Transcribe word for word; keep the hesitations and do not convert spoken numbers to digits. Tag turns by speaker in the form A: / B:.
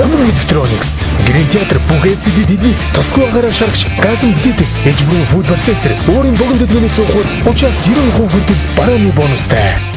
A: Lamur Electronics, Green Theater, бүх эл си ди телевиз, тусгай агаараа шаргаж, газан билетик, эйч би о Food процессор, өөрийн богино төлөвлөгөөний цугууд учраас ninety percent хүртэл барааны бонустай.